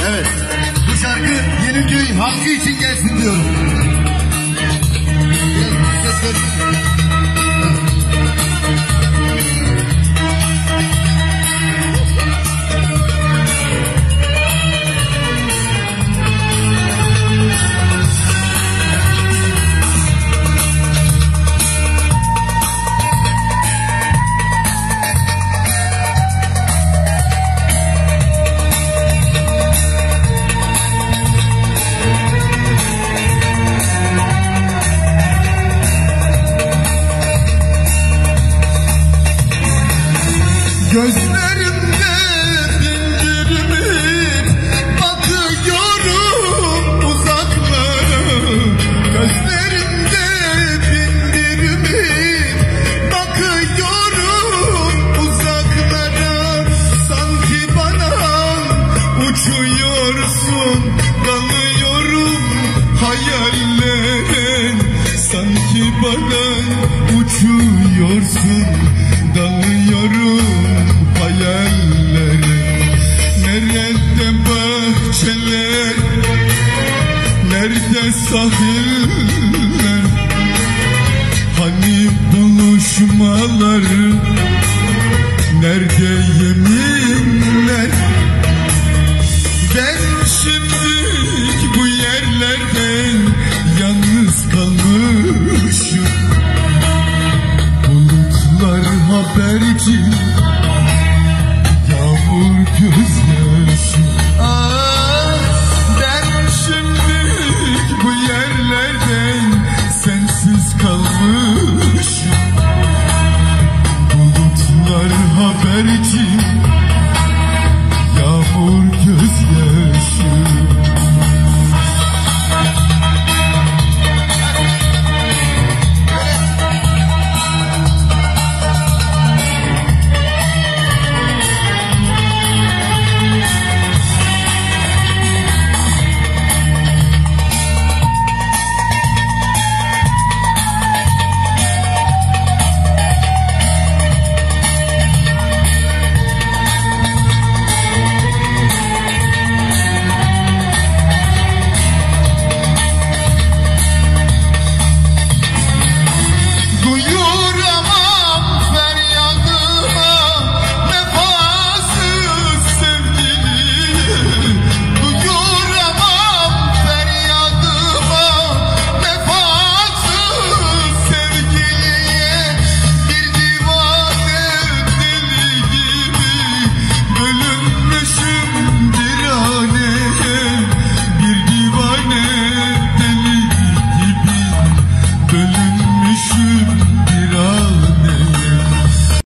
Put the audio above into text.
Evet. Bu şarkı Yeniköy halkı için gelsin diyorum. Biraz ses versin. Gözlerimde bindirip bakıyorum uzaklara. Gözlerimde bindirip bakıyorum uzaklara. Sanki bana uçuyorsun, dalıyorum hayallere. Sanki bana uçuyorsun, dalıyorum hayallere. Nerede bahçeler, nerede sahiller, hani buluşmalar, nerede yeminler? Ben şimdi bu yerlerde yalnız kalmışım. Bulutlar haberci